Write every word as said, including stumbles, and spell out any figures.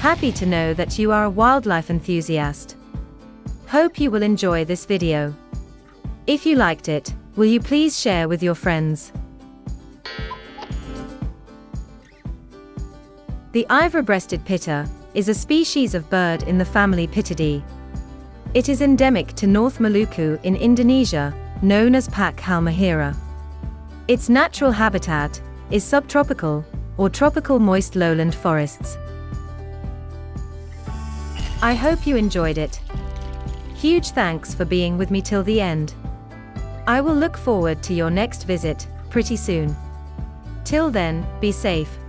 Happy to know that you are a wildlife enthusiast. Hope you will enjoy this video. If you liked it, will you please share with your friends? The Ivory-breasted Pitta is a species of bird in the family Pittidae. It is endemic to North Maluku in Indonesia, known as Paok halmahera. Its natural habitat is subtropical or tropical moist lowland forests. I hope you enjoyed it. Huge thanks for being with me till the end. I will look forward to your next visit pretty soon. Till then, be safe.